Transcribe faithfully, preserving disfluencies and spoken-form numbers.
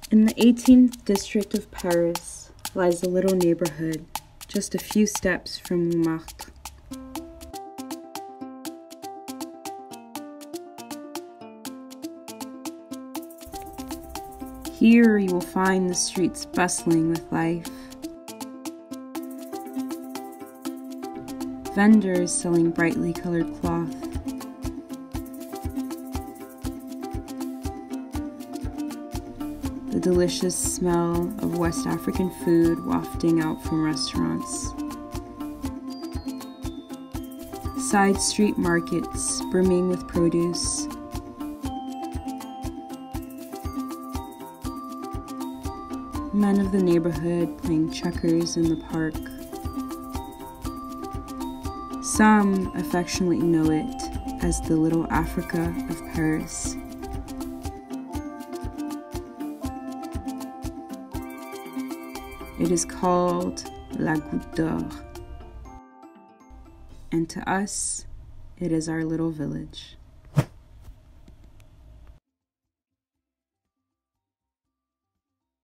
In the eighteenth district of Paris lies a little neighborhood just a few steps from Montmartre. Here you will find the streets bustling with life. Vendors selling brightly colored cloth. The delicious smell of West African food wafting out from restaurants. Side street markets brimming with produce. Men of the neighborhood playing checkers in the park. Some affectionately know it as the Little Africa of Paris. It is called La Goutte d'Or, and to us, it is our little village.